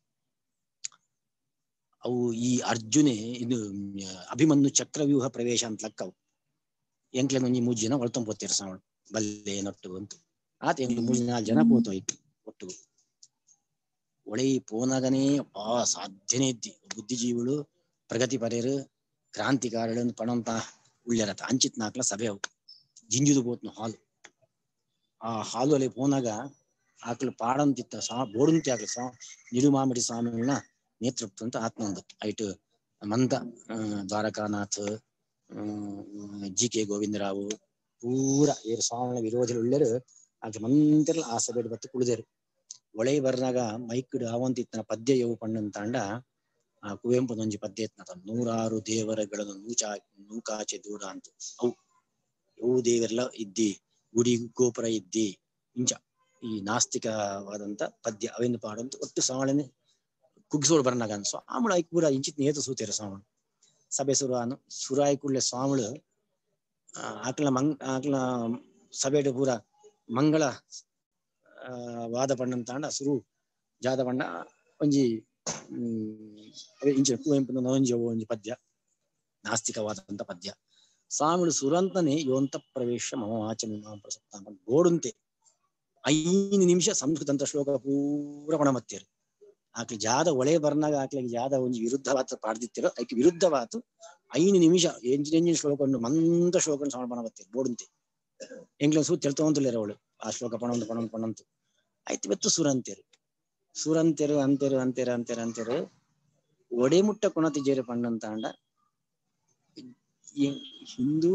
ಅವು ಈ ಅರ್ಜುನೆ ಇದು ಅಭಿಮನ್ಯು ಚಕ್ರವ್ಯೂಹ ಪ್ರವೇಶ ಅಂತ ಲಕ್ಕವು ಎಂಕ್ಲೆ ಒಂಜಿ ಮೂಜಿ ಜನ ಒಳ್ತೊಂದು ಪೋತಿರ್ ಸಾವಳು ಬಲ್ಲೆ ನೊಟ್ಟು ಅಂತ ಆತ ಎಂಕ್ಲು ಮೂಜಿ ನಾಲ್ಕು ಜನ ಪೋತೋಯ್ತು ಒಟ್ಟು ಒಳೈ ಪೋನಾಗನೇ ಆ ಸಾಧ್ಯನೇ ಇದ್ದಿ ಬುದ್ಧಿಜೀವಿಗಳು ಪ್ರಗತಿ ಪರ್ಯರು ಕ್ರಾಂತಿಕಾರಿಗಳು ಪಣಂತ ಉಳ್ಳ್ಯಾರತ ಅಂಚಿತ್ ನಾಕ್ಲ ಸಭೆ ಅವು ಜಿಂಜುದು ಪೋತ್ನು ಹಾಲು ಆ ಹಾಲು ಅಲ್ಲಿ ಪೋನಾಗ ಆಕ್ಳು ಪಾಡಂತಿತ್ತ ಸಾ ಬೋಡುಂತಿ ಆಕ್ಳು ಸಾ ನಿರುಮಾಮಿಡಿ ಸ್ವಾಮಿಗಳನ್ನ ನೇತೃತ್ವ ಅಂತ ಆತ್ಮಂದು ಐಟು ಮಂದ ದ್ವಾರಕಾನಾಥ್ ಜಿ ಕೆ ಗೋವಿಂದರಾವು ಪೂರ ಏರು ಸ್ವಾಮಿಗಳ ವಿರೋಧಿಗಳು ಉಳ್ಳರು ಆಕೆ ಮಂದಿರಲ್ಲ ಆ ಸಭೆಡ್ ಬತ್ತು ಕುಳಿದೇರು ಒಳೆ ಬರ್ನಾಗ ಮೈಕ್ ಅವಂತಿತ್ತನ ಪದ್ಯ ಯವು ಪಣ್ಣಂತಾಂಡ ಆ ಕುವೆಂಪುನೊಂಜಿ ಪದ್ಯ ಇತ್ನ ನೂರಾರು ದೇವರಗಳನ್ನು ನೂಚಾ ನೂಕಾಚೆ ದೂರ ಅಂತ ಅವು ಅವು ದೇವರೆಲ್ಲ ಇದ್ದಿ ಗುಡಿ ಗೋಪುರ ಇದ್ದಿ ಇಂಚ ಈ ನಾಸ್ತಿಕವಾದಂತ ಪದ್ಯ ಅವೆಂದು ಪಾಡಂತ ಒಟ್ಟು ಸಾವಳನೆ ಕುಗ್ಸೋಳು ಬರ್ನಾಗ ಸ್ವಾಮಿಳು ಐಕ್ ಪೂರ ಇಂಚಿತ್ ನೇತು ಸೂತಿರ ಸ್ವಾಮಿಳು ಸಭೆ ಸುರಾನು ಸುರಾಯಿ ಕುಳ್ಳೆ ಸ್ವಾಮಿಳು ಆಕ್ಲ ಮಂಗ್ ಆಕ್ಲ ಸಭೆಡು ಪೂರ ಮಂಗಳ ಆ ವಾದ ಪಣ್ಣಂತಾಂಡ ಸುರು ಜಾದ ಪಂಡ ಒಂಜಿ ಹ್ಮ್ ಇಂಚ ಕುವೆಂಪುನ ಒಂಜಿ ಒಂಜಿ ಪದ್ಯ ನಾಸ್ತಿಕವಾದಂತ ಪದ್ಯ ಸ್ವಾಮಿಳು ಸುರಂತನೇ ಯೋಂತ ಪ್ರವೇಶ ಮಮ ವಾಚ ಮೀಮಾಂ ಪ್ರಸಕ್ತ ಗೋಡುಂತೆ ಐದು ನಿಮಿಷ ಸಂಸ್ಕೃತ ಅಂತ ಶ್ಲೋಕ ಪೂರ ಪಣ ಮತ್ತೇರು ಆಕ್ಲಿ ಜಾದ ಒಳೆ ಬರ್ನಾಗ ಆಕ್ಲಿಗೆ ಜಾದ ಒಂಜಿ ವಿರುದ್ಧವಾದ ಪಾಡ್ದಿತ್ತಿರೋ ಆಕೆ ವಿರುದ್ಧವಾತು ಐದು ನಿಮಿಷ ಎಂಜಿನ ಶ್ಲೋಕ ಮಂದ ಶ್ಲೋಕ ಸಮ ಪಣ ಬತ್ತೇರು ಬೋಡುಂತೆ ಎಂಗ್ಲ ಸೂ ತಿಳ್ತವಂತುಲೇರ ಅವಳು ಆ ಶ್ಲೋಕ ಪಣಂತು ಪಣಂತು ಪಣಂತು ಆಯ್ತು ಬೆತ್ತು ಸುರಂತೇರು ಸುರಂತೆರು ಅಂತೆರು ಅಂತೆರು ಅಂತೆರು ಅಂತೆರು ಒಡೆ ಮುಟ್ಟ ಕುಣತಿ ಜೇರು ಪಣ್ಣಂತಾಂಡ ಹಿಂದೂ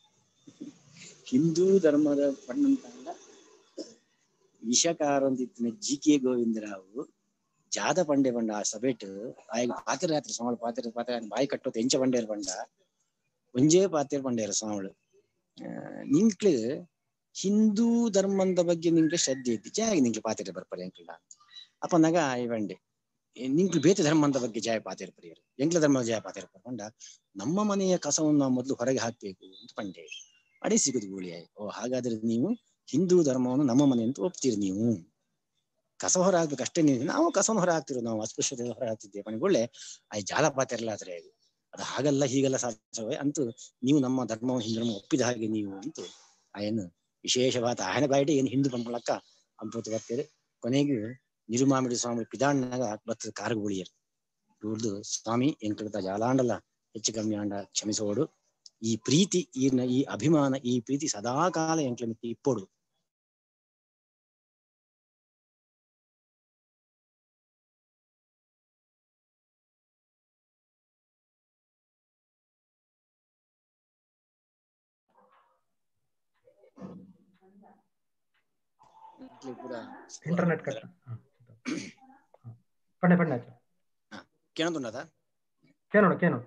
ಹಿಂದೂ ಧರ್ಮದ ಪಣ್ಣಂತಾಂಡ ವಿಷಕಾರ ಅಂತಿತ್ತಿನ ಜಿ ಕೆ ಗೋವಿಂದರಾವು ಜಾದ ಪಂಡೆ ಪಂಡ ಆ ಸಭೆಟ್ ಆಯ್ಗ ಪಾತ್ರ ರಾತ್ರಿ ಸ್ವಾಮಿ ಪಾತ್ರ ಪಾತ್ರ ಬಾಯಿ ಕಟ್ಟೋದು ಎಂಚ ಪಂಡೇರು ಪಂಡ ಒಂಜೇ ಪಾತ್ರ ಪಂಡೇರು ಸ್ವಾಮಿಗಳು ನಿಂಕ್ಲು ಹಿಂದೂ ಧರ್ಮದ ಬಗ್ಗೆ ನಿಂಕ್ಲೆ ಶ್ರದ್ಧೆ ಇತ್ತು ಜಾಗ ನಿಂಕ್ಲೆ ಪಾತ್ರ ಬರ್ಪರೆ ಎಂಕ್ಲ ಅಪ್ಪ ನಗ ಇವಂಡೆ ನಿಂಕ್ಲು ಬೇತೆ ಧರ್ಮದ ಬಗ್ಗೆ ಜಾಯ ಪಾತ್ರ ಪರಿಯರು ಎಂಕ್ಲ ಧರ್ಮದ ಜಾಯ ಪಾತ್ರ ಪಂಡ ನಮ್ಮ ಮನೆಯ ಕಸವನ್ನು ನಾವು ಮೊದಲು ಹೊರಗೆ ಹಾಕ್ಬೇಕು ಅಂತ ಪಂಡೆ ಅಡೆ ಸಿಗುದು ಗೂಳಿ ಆಯ್ ಓ ಹಾಗಾದ್ರೆ ನೀವು ಹಿಂದೂ ಧರ್ಮವನ್ನು ನಮ್ಮ ಮನೆ ಅಂತ ಒಪ್ತೀರಿ ನೀವು ಕಸ ಹೊರ ಹಾಕ್ಬೇಕು ಅಷ್ಟೇ ನೀವು ನಾವು ಕಸವನ್ನು ಹೊರ ಹಾಕ್ತಿರೋ ನಾವು ಅಸ್ಪೃಶ್ಯತೆ ಹೊರ ಹಾಕ್ತಿದ್ದೇವೆ ಮನೆಗೊಳ್ಳೆ ಆಯ್ ಜಾಲಪಾತ ಎಲ್ಲ ಆದ್ರೆ ಅದು ಹಾಗಲ್ಲ ಹೀಗೆಲ್ಲ ಸಾಧ್ಯವೇ ಅಂತೂ ನೀವು ನಮ್ಮ ಧರ್ಮವನ್ನು ಹಿಂದೂ ಧರ್ಮ ಒಪ್ಪಿದ ಹಾಗೆ ನೀವು ಅಂತೂ ಆಯನು ವಿಶೇಷವಾದ ಆಯನ ಬಾಯಿಡೆ ಏನು ಹಿಂದೂ ಬಂದ್ಬಿಡಕ್ಕ ಅದ್ಭುತ ಬರ್ತಾರೆ ಕೊನೆಗೂ ನಿರುಮಾಮಿಡಿ ಸ್ವಾಮಿ ಪಿದಾಣ್ಣಾಗ ಬರ್ತದ ಕಾರುಗುಳಿಯರು ಇವ್ರದ್ದು ಸ್ವಾಮಿ ಎಂಕಳದ ಜಾಲಾಂಡಲ್ಲ ಹೆಚ್ಚು ಕಮ್ಮಿ ಆಂಡ ಕ್ಷಮಿಸೋಡು ಈ ಪ್ರೀತಿ ಈರ್ನ ಈ ಅಭಿಮಾನ ಈ ಪ್ರೀತಿ ಸದಾ ಕಾಲ ಎಂಕ್ಲ ಮಿತ್ತಿ ಇಪ್ಪೋಡು ಇಂಟರ್ನೆಟ್ ಕಟ್ ಪಂಡೆ ಪಂಡೆ ಕೇಳೋದುಂಡದ ಕೇಳೋಣ ಕೇಳೋಣ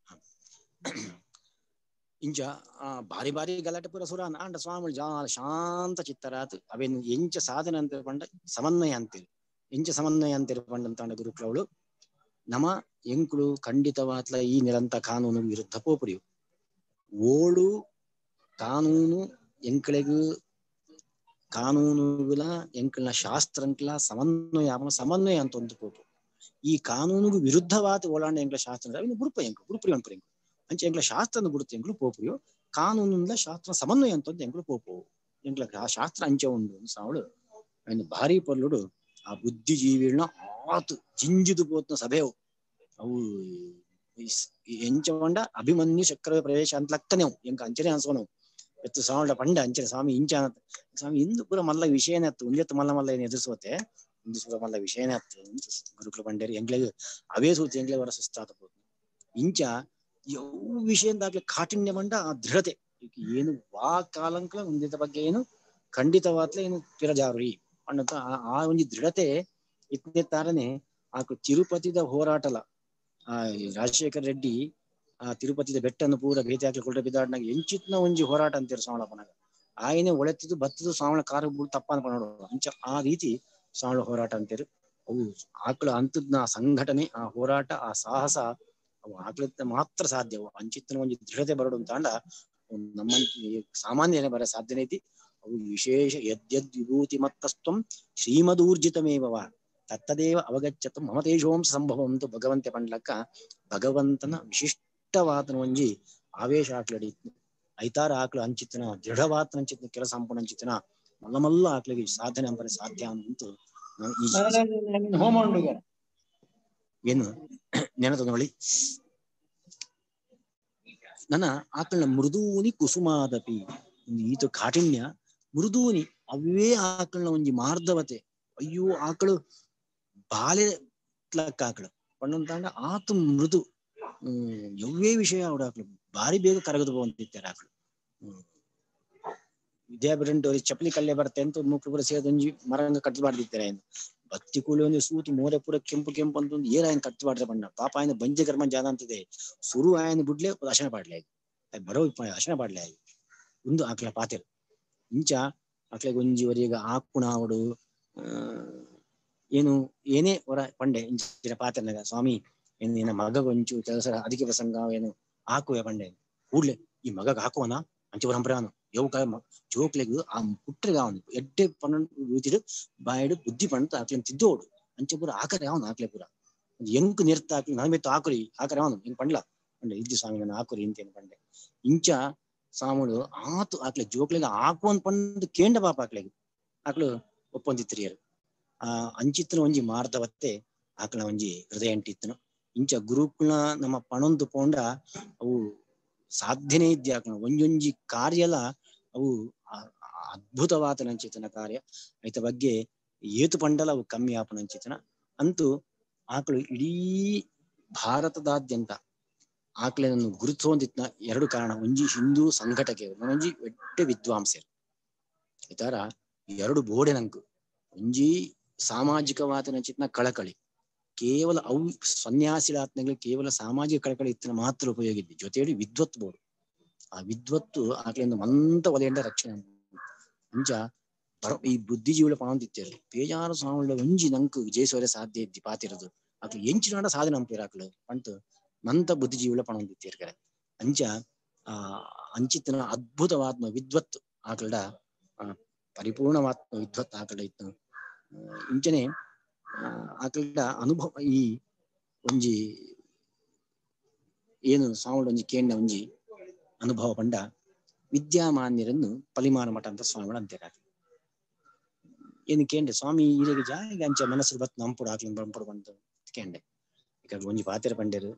ಇಂಚ ಆ ಬಾರಿ ಬಾರಿ ಗಲಾಟೆ ಪುರ ಸುರ ಅಂಡ ಸ್ವಾಮಿ ಜಾಲ ಶಾಂತ ಚಿತ್ತರಾತ್ ಅವೇನು ಎಂಚ ಸಾಧನೆ ಅಂತ ಪಂಡ ಸಮನ್ವಯ ಅಂತೀರಿ ಎಂಚ ಸಮನ್ವಯ ಅಂತೀರಿ ಪಂಡ ಗುರುಕ್ಲವಳು ನಮ ಎಂಕುಳು ಖಂಡಿತವಾತ್ಲ ಈ ನಿರಂತ ಕಾನೂನು ವಿರುದ್ಧ ಪೋಪುರಿಯು ಓಡು ಕಾನೂನು ಎಂಕಳಿಗೂ ಕಾನೂನುಗಳ ಎಂಕಲ್ನ ಶಾಸ್ತ್ರಂಕ್ಲ ಸಮನ್ವಯ ಸಮನ್ವಯ ಅಂತ ಒಂದು ಪೋಪು ಈ ಕಾನೂನಿಗೂ ವಿರುದ್ಧವಾದ ಓಲಾಂಡ ಎಂಕ್ಲ ಶಾಸ್ತ್ರ ಇನ್ನು ಬುಡುಪ ಎಂಕು ಬುಡುಪುರಿ ಅನ್ಪುರಿ ಎಂಕು ಅಂಚೆ ಎಂಕ್ಲ ಶಾಸ್ತ್ರ ಬುಡುತ್ತೆ ಎಂಕ್ಲು ಪೋಪುರಿಯೋ ಕಾನೂನಿಂದ ಶಾಸ್ತ್ರ ಸಮನ್ವಯ ಅಂತ ಎಂಕ್ಲು ಪೋಪು ಎಂಕ್ಲ ಶಾಸ್ತ್ರ ಅಂಚೆ ಉಂಡು ಸಾವಳು ಇನ್ನು ಭಾರಿ ಪರ್ಲುಡು ಆ ಬುದ್ಧಿಜೀವಿಗಳನ್ನ ಆತು ಜಿಂಜಿದು ಪೋತ್ನ ಸಭೆವು ಅವು ಎಂಚ ಅಭಿಮನ್ಯು ಚಕ್ರ ಪ್ರವೇಶ ಅಂತ ಲಕ್ಕನೆವು ಎಂಕ ಅಂಚನೆ ಅನ್ಸೋನವು ಎತ್ತು ಸಾವಳ ಪಂಡ ಅಂಚನೆ ಸ್ವಾಮಿ ಇಂಚ ಸ್ವಾಮಿ ಇಂದು ಪೂರ ಮಲ್ಲ ವಿಷಯನೇ ಹತ್ತು ಉಂದೆತ್ತು ಮಲ್ಲ ಮಲ್ಲ ಏನು ಎದುರಿಸುತ್ತೆ ಇಂದು ಪೂರ ಮಲ್ಲ ವಿಷಯನೇ ಹತ್ತು ಗುರುಕುಲ ಪಂಡೇರಿ ಎಂಗ್ಲೆಗ್ ಅವೇ ಸೂಚಿ ಎಂಗ್ಲೆ ವರ ಸುಸ್ತಾತ ಇಂಚ ಯಾವ ವಿಷಯ ದಾಖಲೆ ಕಾಠಿಣ್ಯ ಬಂಡ ಆ ದೃಢತೆ ಏನು ವಾ ಕಾಲಂಕಲ ಉಂದಿತ ಬಗ್ಗೆ ಏನು ಖಂಡಿತವಾತ್ಲೆ ಏನು ಪಿರಜಾರುರಿ ಅನ್ನಂತ ಆ ಒಂದು ದೃಢತೆ ಇತ್ತನೇ ತಾರನೆ ಆ ತಿರುಪತಿದ ಹೋರಾಟಲ ಆ ರಾಜಶೇಖರ ರೆಡ್ಡಿ ಆ ತಿರುಪತಿದ ಬೆಟ್ಟನ್ನು ಪೂರ ಭೇಟಿ ಹಾಕಿ ಕೊಳ್ಳ ಬಿದ್ದಾಡ್ನಾಗ ಎಂಚಿತ್ನ ಒಂಜಿ ಹೋರಾಟ ಅಂತೀರು ಸಾವಳಪ್ಪನಾಗ ಆಯ್ನೆ ಒಳೆತಿದ್ದು ಬತ್ತದು ಸಾವಳ ಕಾರು ಬುಡ್ ತಪ್ಪ ನೋಡು ಅಂಚ ಆ ರೀತಿ ಸಾವಳ ಹೋರಾಟ ಅಂತೀರು ಅವು ಆಕಳ ಅಂತದ್ನ ಸಂಘಟನೆ ಆ ಹೋರಾಟ ಆ ಸಾಹಸ ಅವು ಆಕಳಿಂದ ಮಾತ್ರ ಸಾಧ್ಯವು ಅಂಚಿತ್ತಿನ ಒಂದು ದೃಢತೆ ಬರಡು ಅಂತಾಂಡ ನಮ್ಮ ಸಾಮಾನ್ಯನೇ ಬರ ಸಾಧ್ಯನೇ ಐತಿ ಅವು ವಿಶೇಷ ಯದ್ಯದ್ ವಿಭೂತಿ ಮತ್ತಸ್ತ್ವಂ ಶ್ರೀಮದೂರ್ಜಿತಮೇವ ತತ್ತದೇವ ಅವಗಚ್ಚತು ಮಮತೇಜೋಂಸ ಸಂಭವಂ ಅಂತ ಭಗವಂತೆ ಪಂಡ್ಲಕ್ಕ ಭಗವಂತನ ವಿಶಿಷ್ಟವಾದನ ಒಂಜಿ ಆವೇಶ ಆಕ್ಲಡಿ ಐತಾರ ಆಕ್ಳು ಅಂಚಿತ್ತಿನ ದೃಢವಾತನ ಅಂಚಿತ್ತಿನ ಕೆಲಸ ಸಂಪೂರ್ಣ ಅಂಚಿತ್ತಿನ ಮಲ್ಲ ಮಲ್ಲ ಆಕ್ಳಿಗೆ ಸಾಧನೆ ಅಂಬರೆ ಸಾಧ್ಯ ಅಂತೂ ಹೋಮ ಏನು ನೆನದ ನೋಡಿ ನನ್ನ ಆಕಳನ ಮೃದೂನಿ ಕುಸುಮಾದಪಿ ಈತ ಕಾಠಿಣ್ಯ ಮೃದೂನಿ ಅವೇ ಆಕಳನ ಒಂಜಿ ಮಾರ್ಧವತೆ ಅಯ್ಯೋ ಆಕಳು ಬಾಲೆ ಲೆಕ್ಕ ಆಕಳು ಪಣ್ಣಂತಾಂಡ ಆತು ಮೃದು ಹ್ಮ್ ಎವ್ವೇ ವಿಷಯ ಅವಡ ಆಕಳು ಬಾರಿ ಬೇಗ ಕರಗದು ಹೋಗ್ತಿರ್ತಾರೆ ಆಕಳು ಹ್ಮ್ ವಿದ್ಯಾಬಿಡಂಟು ಚಪ್ಪಲಿ ಕಲ್ಲೆ ಬರುತ್ತೆ ಅಂತ ಮುಕ್ಳು ಪುರ ಸೇದೊಂಜಿ ಮರಂಗ ಕಟ್ಟಿ ಮಾಡ್ದಿರ್ತಾರೆ ಏನು ಭಕ್ತಿ ಕೂಲಿ ಒಂದು ಸೂತಿ ಮೋರೆ ಪೂರ ಕೆಂಪು ಕೆಂಪು ಅಂತ ಒಂದು ಏರ ఆయన ಕಟ್ಟಿ ಮಾಡ್ರೆ ಬಣ್ಣ ಪಾಪ ఆయన ಬಂಜೆ ಕರ್ಮ ಜಾದ ಅಂತಿದೆ ಸುರು ఆయన ಬಿಡ್ಲೆ ಅಶನ ಪಾಡ್ಲೆ ಆಗಿ ಬರೋ ಅಶನ ಪಾಡ್ಲೆ ಆಗಿ ಒಂದು ಆಕಳ ಪಾತೆರು ಇಂಚ ಆಕಳಿಗೆ ಒಂಜಿವರೆಗ ಆಕುಣಾವಡು ಆ ಏನು ಏನೇ ಹೊರ ಪಂಡೆ ಇಂಚಿನ ಪಾತ್ರನಾಗ ಸ್ವಾಮಿ ಏನು ಏನ ಮಗ ಗೊಂಚು ಕೆಲಸ ಅದಕ್ಕೆ ಪ್ರಸಂಗ ಏನು ಹಾಕುವೆ ಪಂಡೆ ಕೂಡ್ಲೆ ಈ ಮಗಗ್ ಹಾಕುವನ ಅಂಚೆ ಪರಂಪರಾನು ಯವು ಕಾಲ ಜೋಕ್ಲೆಗು ಆ ಪುಟ್ರಿಗೆ ಅವನು ಎಡ್ಡೆ ಪನ್ನೊಂದು ರೂತಿಡು ಬಾಯಿಡು ಬುದ್ಧಿ ಪಣ್ಣು ಆಕ್ಲೆ ತಿದ್ದೋಡು ಅಂಚೆ ಪೂರ ಆಕರೆ ಅವನು ಆಕ್ಲೆ ಪೂರ ಎಂಕ್ ನಿರ್ತ ಆಕ್ಲಿ ನಾನು ಬೆತ್ತು ಹಾಕುರಿ ಆಕರೆ ಅವನು ಹಿಂಗ್ ಪಂಡ್ಲ ಪಂಡೆ ಇದ್ದು ಸ್ವಾಮಿ ನಾನು ಹಾಕುರಿ ಇಂತೇನು ಪಂಡೆ ಇಂಚ ಸಾಮುಡು ಆತು ಆಕ್ಲೆ ಜೋಕ್ಲೆಗೆ ಹಾಕುವಂತ ಪಂಡು ಕೇಂಡ ಪಾಪ ಆಕ್ಲೆಗೆ ಆಕ್ಳು ಒಪ್ಪೊಂದಿತ್ರಿಯರು ಆ ಅಂಚಿತ್ತನ ಒಂಜಿ ಮಾರ್ಧವತ್ತೆ ಆಕಳ ಒಂಜಿ ಹೃದಯ ಅಂಟಿತ್ತನು ಇಂಚ ಗುರುಕುಲ ನಮ್ಮ ಪಣೊಂದು ಪೋಂಡ ಅವು ಸಾಧ್ಯನೇ ಇದ್ದೆ ಆಕಳ ಒಂಜೊಂಜಿ ಕಾರ್ಯಲ ಅವು ಅದ್ಭುತವಾದ ಅಂಚಿತನ ಕಾರ್ಯ ಐತ ಬಗ್ಗೆ ಏತು ಪಂಡಲ ಅವು ಕಮ್ಮಿ ಆಪನ ಅಂಚಿತನ ಅಂತೂ ಆಕಳು ಇಡೀ ಭಾರತದಾದ್ಯಂತ ಆಕ್ಲೆನನ್ನು ಗುರುತುವಂದಿತ್ನ ಎರಡು ಕಾರಣ. ಒಂಜಿ ಹಿಂದೂ ಸಂಘಟಕ ಒಂಜಿ ಎಡ್ಡೆ ವಿದ್ವಾಂಸರು ಇತರ ಎರಡು ಬೋಡೆ ನಂಕು ಒಂಜಿ ಸಾಮಾಜಿಕವಾದ ಚಿತ್ನ ಕಳಕಳಿ ಕೇವಲ ಅವು ಸನ್ಯಾಸಿಲಾತ್ನಗಳು ಕೇವಲ ಸಾಮಾಜಿಕ ಕಳಕಳಿ ಇತ್ತಿನ ಮಾತ್ರ ಉಪಯೋಗ ಇದ್ದಿ ಜೊತೆಯಲ್ಲಿ ವಿದ್ವತ್ ಬೋಡು ಆ ವಿದ್ವತ್ತು ಆಕ್ಲೆಂದು ಮಂತ ಒಲೆಯಂಡ ರಕ್ಷಣೆ ಅಂಚ ಈ ಬುದ್ಧಿಜೀವಿಗಳ ಪಾವಂತಿತ್ತೇರು ಬೇಜಾರು ಸ್ವಾಮಿಗಳ ಒಂಜಿ ನಂಕು ಜಯಿಸೋರೆ ಸಾಧ್ಯ ಇದ್ದಿ ಪಾತಿರದು ಆಕ್ಲು ಎಂಚಿನಾಡ ಸಾಧನೆ ನಂಪಿರಾಕ್ಲು ಅಂಟು ಮಂತ ಬುದ್ಧಿಜೀವಿಗಳ ಪಣವಂತಿತ್ತೇರು ಕರೆ ಅಂಚ ಆ ಅಂಚಿತ್ತಿನ ಅದ್ಭುತವಾತ್ಮ ವಿದ್ವತ್ ಆಕಳ ಪರಿಪೂರ್ಣವಾತ್ಮ ವಿದ್ವತ್ ಆಕಳ ಇತ್ತು ಇಂಚನೆ ಆಕಳ ಅನುಭವ ಈ ಒಂಜಿ ಏನು ಸ್ವಾಮಿಗಳ ಒಂಜಿ ಕೇಂದ್ರ ಒಂಜಿ ಅನುಭವ ಪಂಡ ವಿದ್ಯಾಮಾನ್ಯರನ್ನು ಪಲಿಮಾರ ಮಠ ಅಂತ ಸ್ವಾಮಿಗಳು ಅಂತಾರೆ ಏನು ಕೇಂದ್ರ ಸ್ವಾಮಿ ಈರೆಗೆ ಜಾಗ ಅಂಚ ಮನಸ್ಸು ಬತ್ ನಂಪುಡು ಆಕ್ಲಿನ ಬಂಪುಡು ಬಂತು ಕೇಂಡೆ ಈಗ ಒಂಜಿ ಪಾತೆರ ಪಂಡೇರು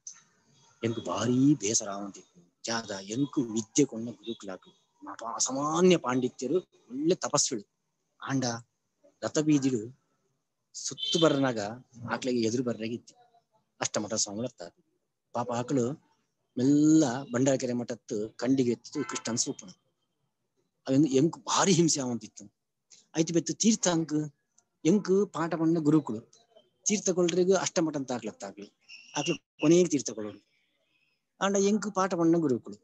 ಎಂಕು ಭಾರಿ ಬೇಸರ ಆವಂತಿತ್ತು ಜಾಗ ಎಂಕು ವಿದ್ಯೆ ಕೊಂಡ ಗುರುಕುಲಾಕು ಅಸಾಮಾನ್ಯ ಪಾಂಡಿತ್ಯರು ಒಳ್ಳೆ ತಪಸ್ವಿಗಳು ಆಂಡ ರಥಬೀದಿಲು ಸುತ್ತು ಬರ್ನಾಗ ಆಕ್ಳಿಗೆ ಎದುರು ಬರ್ರಾಗಿತ್ತು ಅಷ್ಟಮಠ ಸ್ವಾಮಿಗಳು ಇರ್ತಾರೆ ಪಾಪ ಆಕಳು ಮೆಲ್ಲ ಬಂಡಾರಕೆರೆ ಮಠತ್ತು ಕಂಡಿಗೆ ಎತ್ತು ಕೃಷ್ಣನ್ ಸೂಪಣ ಅವೆಂದು ಎಂಕು ಭಾರಿ ಹಿಂಸೆ ಆವಂತಿತ್ತು ಆಯ್ತು ಬೆತ್ತು ತೀರ್ಥ ಅಂಕ್ ಎಂಕು ಪಾಠ ಪಂಡ ಗುರುಕುಳು ತೀರ್ಥಕೊಳ್ಳ್ರಿಗೂ ಅಷ್ಟಮಠ ಅಂತ ಆಗ್ಲತ್ತಾಗ್ಲಿ ಆಕ್ಳು ಕೊನೆಗೆ ತೀರ್ಥಕೊಳ್ಳೋಡು ಆಂಡ ಎಂಕು ಪಾಠ ಪಂಡ ಗುರುಕುಳು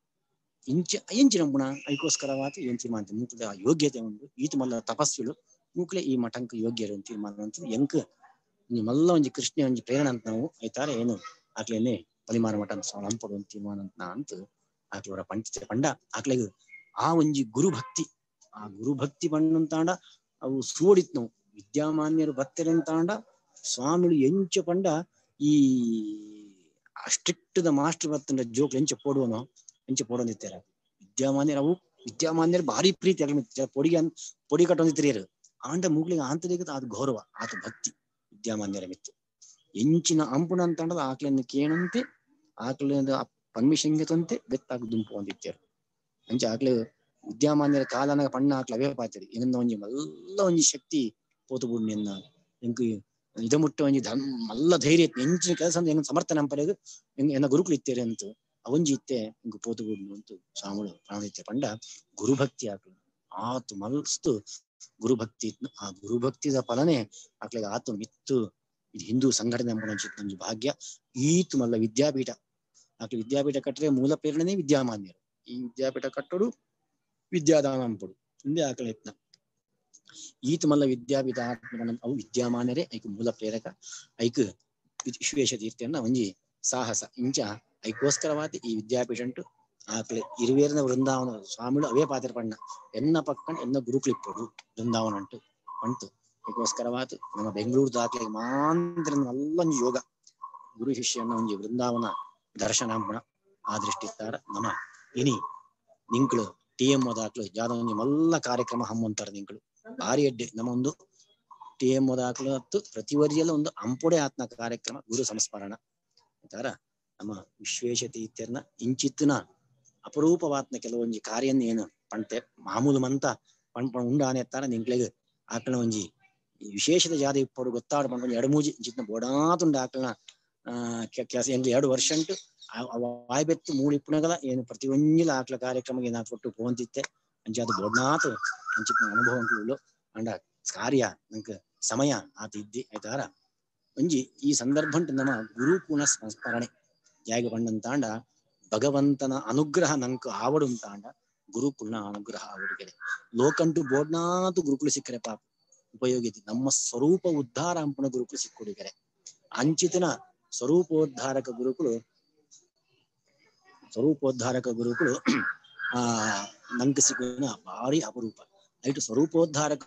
ಇಂಚ ಎಂಚಿನ ಗುಣ ಅದಕ್ಕೋಸ್ಕರವಾತ ಏನ್ ತೀರ್ಮಾನ ಮೂಕ್ಲೆ ಆ ಯೋಗ್ಯತೆ ಉಂಟು ಈತ ಮಲ್ಲ ತಪಸ್ವಿಗಳು ಮೂಕ್ಲೆ ಈ ಮಠಂಕ ಯೋಗ್ಯರು ಅಂತ ತೀರ್ಮಾನ ಅಂತ ಎಂಕ್ ಮಲ್ಲ ಒಂಜಿ ಕೃಷ್ಣ ಒಂಜಿ ಪ್ರೇರಣ ಅಂತ ನಾವು ಆಯ್ತಾರ ಏನು ಆಕ್ಲೇನೆ ಪಲಿಮಾರ ಮಠ ಅಂತ ನಂಪಡು ಅಂತ ತೀರ್ಮಾನ ಅಂತ ಅಂತ ಆಕ್ಲವರ ಪಂಡಿತ ಪಂಡ ಆಕ್ಲೆಗ್ ಆ ಒಂಜಿ ಗುರುಭಕ್ತಿ ಆ ಗುರುಭಕ್ತಿ ಪಂಡ ಅವು ಸೋಡಿತ್ ನಾವು ವಿದ್ಯಾಮಾನ್ಯರು ಬತ್ತೆರಂತಾಂಡ ಸ್ವಾಮಿಗಳು ಎಂಚ ಪಂಡ ಈ ಸ್ಟ್ರಿಕ್ಟ್ ದ ಮಾಸ್ಟರ್ ಬತ್ತಂಡ ಜೋಕ್ ಎಂಚ ಪೋಡುವನೋ ಎಂಚ ಪೋಡೊಂದಿತ್ತಾರ ವಿದ್ಯಾಮಾನ್ಯರು ಅವು ವಿದ್ಯಾಮಾನ್ಯರು ಭಾರಿ ಪ್ರೀತಿ ಅಗ್ಲ ಪೊಡಿಗೆ ಪೊಡಿ ಕಟ್ಟೊಂದಿತ್ತಿರಿಯರು ಆಂಡ ಮೂಗ್ಲಿಗೆ ಆಂತರಿಕ ಅದು ಗೌರವ ಆತ ಭಕ್ತಿ ವಿದ್ಯಾಮಾನ್ಯರ ಮಿತ್ತು ಎಂಚಿನ ಅಂಪುಣ ಅಂತಂಡದ ಆಕ್ಲನ್ನು ಕೇಣಂತೆ ಆಕ್ಲ ಪರ್ಮಿಷನ್ಗೆ ತಂತೆ ಬೆತ್ತಾಗ ದುಂಪು ಹೊಂದಿತ್ತೇರು ಅಂಚೆ ಆಕ್ಲೆ ವಿದ್ಯಾಮಾನ್ಯರ ಕಾಲನ ಪಣ್ಣ ಆಕ್ಲ ಅವೇ ಪಾತಿರಿ ಇನ್ನೊಂದ ಒಂಜಿ ಮಲ್ಲ ಒಂಜಿ ಶಕ್ತಿ ಪೋತು ಬುಡ್ನಿಯನ್ನ ಎಂಕ್ ಇದ ಮುಟ್ಟ ಒಂಜಿ ಧರ್ಮ ಮಲ್ಲ ಧೈರ್ಯ ಎಂಚಿನ ಕೆಲಸ ಅಂತ ಹೆಂಗ್ ಸಮರ್ಥನೆ ಅಂಪರೆದು ಹೆಂಗ್ ಎನ್ನ ಗುರುಕುಲು ಇತ್ತೇರಿ ಅಂತ ಅವೊಂಜಿ ಇತ್ತೆ ಇಂಕ ಪೋತು ಬುಡ್ನು ಅಂತ ಸ್ವಾಮಿಗಳು ಪ್ರಾಣಿತ್ಯ ಪಂಡ ಗುರುಭಕ್ತಿ ಆಕ್ಲು ಆತು ಮಲ್ಸ್ತು ಗುರುಭಕ್ತಿ ಆ ಗುರುಭಕ್ತಿದ ಫಲನೆ ಆಕ್ಲಿಗೆ ಆತು ಮಿತ್ತು ಇದು ಹಿಂದೂ ಸಂಘಟನೆ ಅಂಬ ಭಾಗ್ಯ ಈತು ಮಲ್ಲ ವಿದ್ಯಾಪೀಠ ಆಕ್ಳು ವಿದ್ಯಾಪೀಠ ಕಟ್ಟರೆ ಮೂಲ ಪ್ರೇರಣೆ ವಿದ್ಯಾಮಾನ್ಯರು ಈ ವಿದ್ಯಾಪೀಠ ಕಟ್ಟೋಡು ವಿದ್ಯಾದಾನ ಅಂಪುಡು ಹಿಂದೆ ಆಕಳ ಯತ್ನ ಈತ ಮಲ್ಲ ವಿದ್ಯಾಪೀಠ ಅವು ವಿದ್ಯಾಮಾನ್ಯರೇ ಐಕ್ ಮೂಲ ಪ್ರೇರಕ ಐಕ್ ವಿಶ್ವೇಶ ತೀರ್ಥನ್ನ ಒಂಜಿ ಸಾಹಸ ಇಂಚ ಐಕೋಸ್ಕರವಾದ ಈ ವಿದ್ಯಾಪೀಠ ಉಂಟು ಆಕ್ಲೆ ಇರುವೇರಿನ ವೃಂದಾವನ ಸ್ವಾಮಿಗಳು ಅವೇ ಪಾತ್ರ ಪಣ್ಣ ಎನ್ನ ಪಕ್ಕಂಡ್ ಎನ್ನ ಗುರುಕುಲಿಪ್ಪಡು ವೃಂದಾವನ ಉಂಟು ಪಂಟು ಅದಕ್ಕೋಸ್ಕರವಾದ ನಮ್ಮ ಬೆಂಗಳೂರು ದಾಖಲೆ ಮಾಂತ್ರ ನಲ್ಲೊಂಜಿ ಯೋಗ ಗುರು ಶಿಷ್ಯನ ಒಂಜಿ ವೃಂದಾವನ ದರ್ಶನ ಅಂಪುಣ ಆ ದೃಷ್ಟಿ ಇತ್ತಾರ ನಮ್ಮ ಇನಿ ನಿಂಕ್ಳು ಟಿ ಎಂ ದಾಕ್ಲು ಯಾವ್ದೋ ಒಂಜಿ ಮಲ್ಲ ಕಾರ್ಯಕ್ರಮ ಹಮ್ಮುಂತಾರ ನಿಂಕ್ಳು ಭಾರಿ ಎಡ್ಡೆ ನಮ್ಮ ಒಂದು ಟಿ ಎಂ ದಾಕ್ಲು ಹತ್ತು ಪ್ರತಿ ವರ್ಷಲ್ಲ ಒಂದು ಅಂಪುಡೆ ಆತ್ನ ಕಾರ್ಯಕ್ರಮ ಗುರು ಸಂಸ್ಮರಣ ಅಂತಾರ ನಮ್ಮ ವಿಶ್ವೇಶ ತೀರ್ಥರ್ನ ಇಂಚಿತ್ತಿನ ಅಪರೂಪವಾತ್ನ ಕೆಲವೊಂಜಿ ಕಾರ್ಯನ ಏನು ಪಂಟೆ ಮಾಮೂಲು ಮಂತ ಪಣ್ ಪಣ್ ಉಂಡಾನೆ ಎತ್ತಾರ ನಿಂಕ್ಳಿಗೆ ಆಕಳ ಒಂಜಿ ವಿಶೇಷದ ಜಾದ ಇಪ್ಪಡು ಗೊತ್ತಾಡು ಪಂಡ ಎರಡು ಮೂಜಿ ಜಿತ್ನ ಬೋಡಾತುಂಡ ಆಕಳನ ಆ ಕೆಲಸ ಎಂಗ್ಲು ಎರಡು ವರ್ಷ ಉಂಟು ವಾಯ್ಬೆತ್ತು ಮೂಳು ಇಪ್ಪುಣಗಲ ಏನು ಪ್ರತಿ ಒಂಜಿಲ ಆಕ್ಲ ಕಾರ್ಯಕ್ರಮ ನಾ ಕೊಟ್ಟು ಪೋಂತಿತ್ತೆ ಅಂಚೆ ಅದು ಬೋಡ್ನಾತು ಅಂಚಿನ ಅನುಭವ ಉಂಟು ಅಂಡ ಕಾರ್ಯ ನಂಗೆ ಸಮಯ ಆತ ಇದ್ದಿ ಆಯ್ತಾರ ಒಂಜಿ ಈ ಸಂದರ್ಭ ಉಂಟು ನಮ್ಮ ಗುರುಕುಲ ಸಂಸ್ಮರಣೆ ಜಾಗ ಪಂಡಂತಾಂಡ ಭಗವಂತನ ಅನುಗ್ರಹ ನಂಕು ಆವಡುಂತಾಂಡ ಗುರುಕುಲನ ಅನುಗ್ರಹ ಆವಡಿಗೆರೆ ಲೋಕಂಟು ಬೋಡ್ನಾತು ಗುರುಕುಲು ಸಿಕ್ಕರೆ ಪಾಪ ಉಪಯೋಗಿತಿ ನಮ್ಮ ಸ್ವರೂಪ ಉದ್ಧಾರ ಅಂಪುಣ ಗುರುಕುಲು ಸಿಕ್ಕುಡಿಗೆರೆ ಅಂಚಿತಿನ ಸ್ವರೂಪೋದ್ಧಾರಕ ಗುರುಕುಲು ಸ್ವರೂಪೋದ್ಧಾರಕ ಗುರುಕುಲು ಆ ನಂಕ ಸಿಗುವ ಭಾರಿ ಅಪರೂಪ ಐಟು ಸ್ವರೂಪೋದ್ಧಾರಕ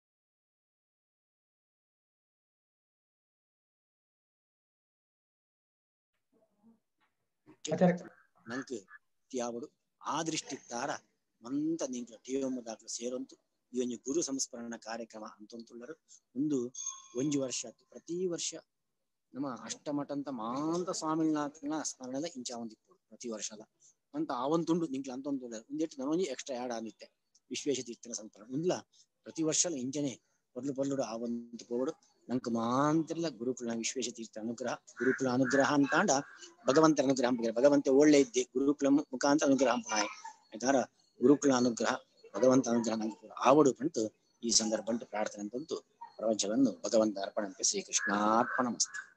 ನಂಕ ಯಾವಡು ಆ ದೃಷ್ಟಿ ತಾರ ಮಂತ ನಿಂಕ್ಲ ಟಿಎಂ ದಾಖಲು ಸೇರಂತು ಈ ಒಂಜಿ ಗುರು ಸಂಸ್ಮರಣ ಕಾರ್ಯಕ್ರಮ ಅಂತಂತುಳ್ಳರು ಒಂದು ಒಂಜಿ ವರ್ಷ ಪ್ರತಿ ವರ್ಷ ನಮ್ಮ ಅಷ್ಟಮಠ ಅಂತ ಮಾಂತ ಸ್ವಾಮಿನಾಥನ ಸ್ಮರಣದ ಇಂಚ ಒಂದಿತ್ತು ಪ್ರತಿ ವರ್ಷದ ಅಂತ ಆವಂತುಂಡು ನಿಂಕ್ಲ ಅಂತ ಒಂದು ಒಂದೆಟ್ಟು ನನೊಂಜಿ ಎಕ್ಸ್ಟ್ರಾ ಆ್ಯಡ್ ಆಗಿತ್ತೆ ವಿಶ್ವೇಶ ತೀರ್ಥನ ಸಂಸ್ಮರಣ ಇಲ್ಲ ಪ್ರತಿ ವರ್ಷ ಇಂಚನೆ ಪೊರ್ಲು ಪೊರ್ಲುಡು ಆವಂತು ಪೋಡು ನಂಗೆ ಮಾಂತಿಲ್ಲ ಗುರುಕುಲ ವಿಶ್ವೇಶತೀರ್ಥ ಅನುಗ್ರಹ ಗುರುಕುಲ ಅನುಗ್ರಹ ಅಂತಾಂಡ ಭಗವಂತ ಅನುಗ್ರಹ ಭಗವಂತ ಒಳ್ಳೆ ಇದ್ದೆ ಗುರುಕುಲ ಮುಖಾಂತರ ಅನುಗ್ರಹ ಪಾಯ್ ಯಾಕಾರ ಗುರುಕುಲ ಅನುಗ್ರಹ ಭಗವಂತ ಅನುಗ್ರಹ ನಂಗೆ ಆವಡು ಬಂತು ಈ ಸಂದರ್ಭ ಬಂತು ಪ್ರಾರ್ಥನೆ ಬಂತು ಪ್ರಪಂಚವನ್ನು ಭಗವಂತ ಅರ್ಪಣೆ ಶ್ರೀಕೃಷ್ಣಾರ್ಪಣ ಮಸ್ತು.